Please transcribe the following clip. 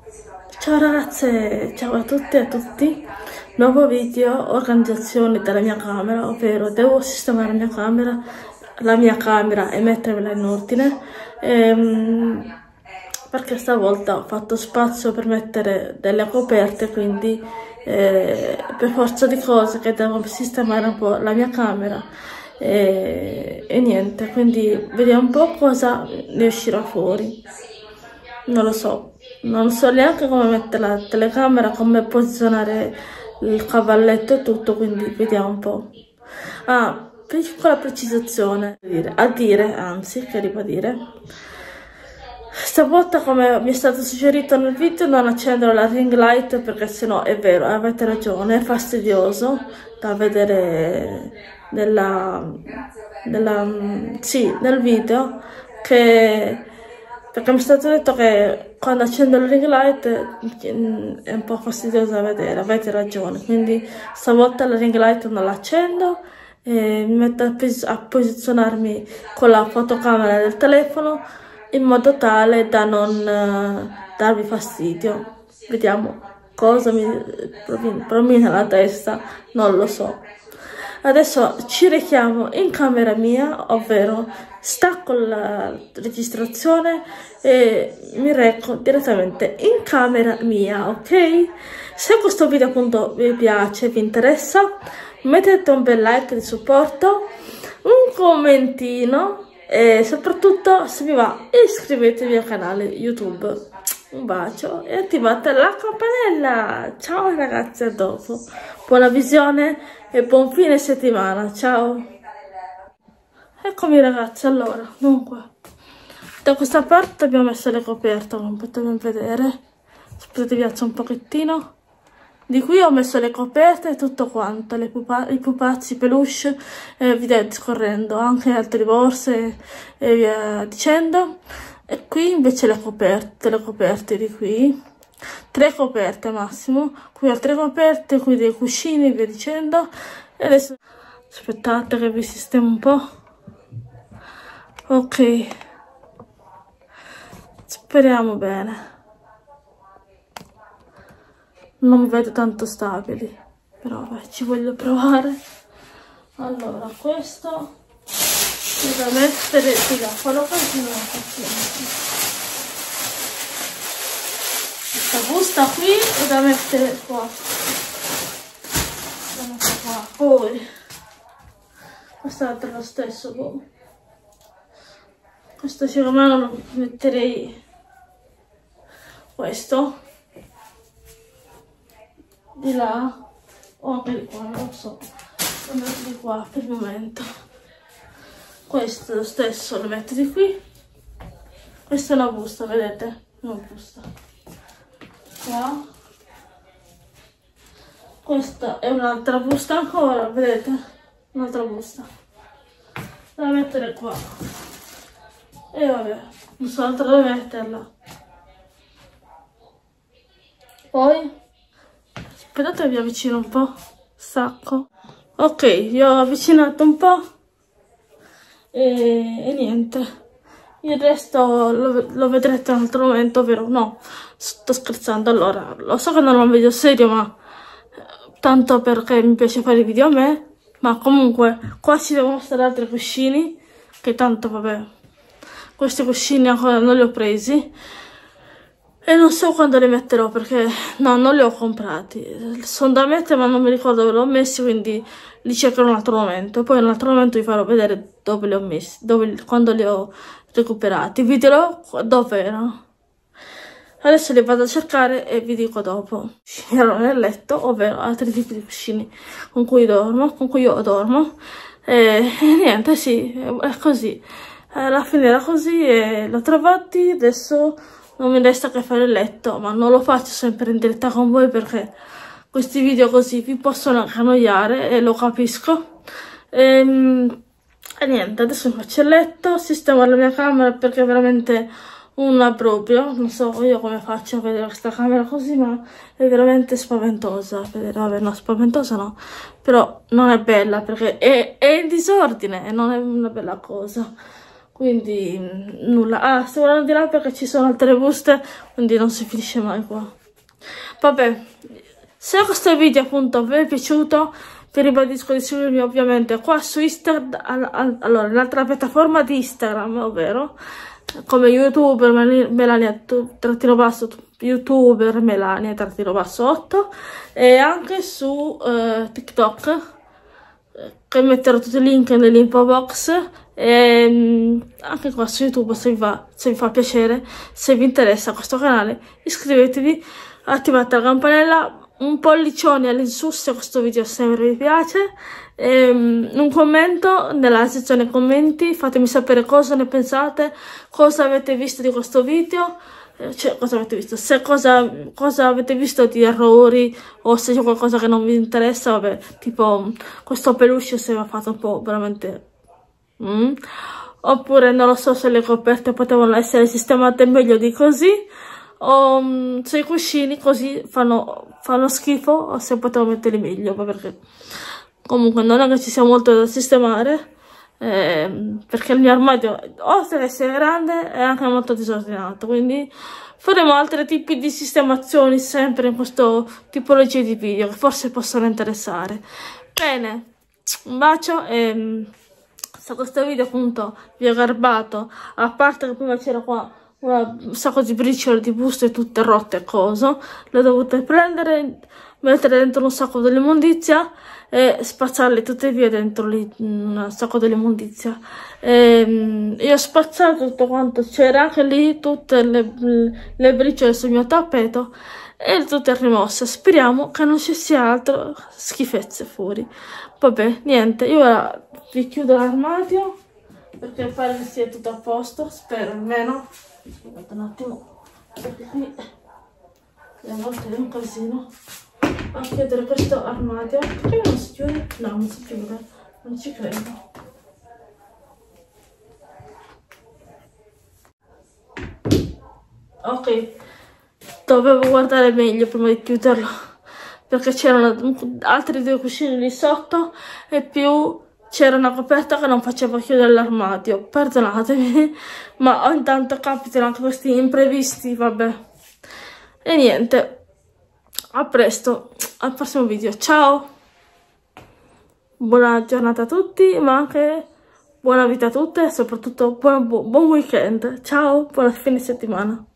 Ciao ragazze, ciao a tutte e a tutti. Nuovo video, organizzazione della mia camera, ovvero devo sistemare la mia camera e metterla in ordine, perché stavolta ho fatto spazio per mettere delle coperte, quindi per forza di cose che devo sistemare un po' la mia camera e niente, quindi vediamo un po' cosa ne uscirà fuori. Non so neanche come mettere la telecamera, come posizionare il cavalletto e tutto, quindi vediamo un po'. Ah, piccola precisazione, anzi, che ribadire. Stavolta, come mi è stato suggerito nel video, non accendere la ring light perché sennò è vero, avete ragione, è fastidioso da vedere nel video, perché mi è stato detto che quando accendo la ring light è un po' fastidioso da vedere, avete ragione, quindi stavolta la ring light non la accendo e mi metto a posizionarmi con la fotocamera del telefono in modo tale da non darvi fastidio. Vediamo cosa mi promina la testa, non lo so. Adesso ci richiamo in camera mia, ovvero stacco la registrazione e mi reco direttamente in camera mia, ok? Se questo video appunto vi piace, vi interessa, mettete un bel like di supporto, un commentino e soprattutto, se vi va, iscrivetevi al canale YouTube. Un bacio e attivate la campanella. Ciao ragazzi, a dopo. Buona visione e buon fine settimana. Ciao. Eccomi ragazzi, allora, dunque, da questa parte abbiamo messo le coperte, come potete vedere. Aspettate, vi alzo un pochettino. Di qui ho messo le coperte e tutto quanto, i pupazzi, i peluche, via discorrendo, anche altre borse e via dicendo. E qui invece le coperte di qui, 3 coperte massimo, qui altre coperte, qui dei cuscini e via dicendo. E adesso aspettate che vi sistemo un po'. Ok, speriamo bene. Non mi vedo tanto stabili, però vabbè, ci voglio provare. Allora, questo è da mettere, farò così, questa busta qui è da mettere qua. Poi quest'altro è lo stesso, questo secondo me lo metterei questo di là o anche di qua, non lo so, lo metto di qua per il momento. Questo lo stesso lo metto di qui. Questa è una busta, vedete? Una busta qua. Questa è un'altra busta ancora, vedete? Un'altra busta da mettere qua. E vabbè, non so altro dove metterla. Poi aspettate, vi avvicino un po', stacco. Ok, vi ho avvicinato un po' e niente. Il resto lo vedrete in un altro momento, ovvero no, sto scherzando. Allora, lo so che non è un video serio, ma tanto perché mi piace fare i video a me, ma comunque qua ci devono stare altri cuscini, che tanto vabbè, questi cuscini ancora non li ho presi. E non so quando li metterò perché no, non li ho comprati. Sono da mettere ma non mi ricordo dove li ho messi, quindi li cercherò in un altro momento. Poi in un altro momento vi farò vedere dove li ho messi, quando li ho recuperati. Vi dirò dove erano. Adesso li vado a cercare e vi dico dopo. Ero nel letto, ovvero altri tipi di cuscini con cui io dormo. E niente, sì, è così. Alla fine era così e l'ho trovati, adesso non mi resta che fare il letto, ma non lo faccio sempre in diretta con voi perché questi video così vi possono anche annoiare e lo capisco. E niente, adesso mi faccio il letto, sistemo la mia camera perché è veramente un obbrobrio. Non so io come faccio a vedere questa camera così, ma è veramente spaventosa. Vabbè, no, spaventosa no, però non è bella perché è in disordine e non è una bella cosa. quindi nulla. Ah, sto guardando di là perché ci sono altre buste, quindi non si finisce mai qua. Vabbè, se questo video appunto vi è piaciuto, vi ribadisco di seguirmi ovviamente qua su Instagram, allora nell'altra piattaforma di Instagram, ovvero come youtuber Melania youtuber Melania _8, e anche su TikTok, che metterò tutti i link nell'info box, e anche qua su YouTube, se vi fa piacere, se vi interessa questo canale, iscrivetevi, attivate la campanella, un pollicione all'insù se questo video sempre vi piace, un commento nella sezione commenti, fatemi sapere cosa ne pensate, cosa avete visto di questo video, cioè cosa avete visto, se cosa avete visto di errori, o se c'è qualcosa che non vi interessa, vabbè, tipo questo peluche se vi ha fatto un po' veramente oppure non lo so se le coperte potevano essere sistemate meglio di così, o se i cuscini così fanno schifo, o se potevo metterli meglio, perché comunque non è che ci sia molto da sistemare, perché il mio armadio, oltre ad essere grande, è anche molto disordinato, quindi faremo altri tipi di sistemazioni sempre in questo tipologia di video che forse possono interessare. Bene, un bacio, e se questo video appunto vi ha garbato, a parte che prima c'era qua un sacco di briciole di buste tutte rotte e coso, le dovute prendere, mettere dentro un sacco dell'immondizia e spazzarle tutte via dentro lì, un sacco dell'immondizia. Io ho spazzato tutto quanto, c'era anche lì tutte le briciole sul mio tappeto e tutte rimosse. Speriamo che non ci sia altro schifezze fuori. Vabbè, niente, io ora vi chiudo l'armadio perché pare che sia tutto a posto, spero almeno. Aspettate un attimo, perché qui a volte è un casino a chiudere questo armadio. Perché non si chiude? No, non si chiude, non ci credo. Ok, dovevo guardare meglio prima di chiuderlo, perché c'erano altri due cuscini lì sotto e più c'era una coperta che non faceva chiudere l'armadio. Perdonatemi, ma intanto capitano anche questi imprevisti, vabbè. E niente, a presto, al prossimo video, ciao! Buona giornata a tutti, ma anche buona vita a tutte e soprattutto buon weekend. Ciao, buona fine settimana.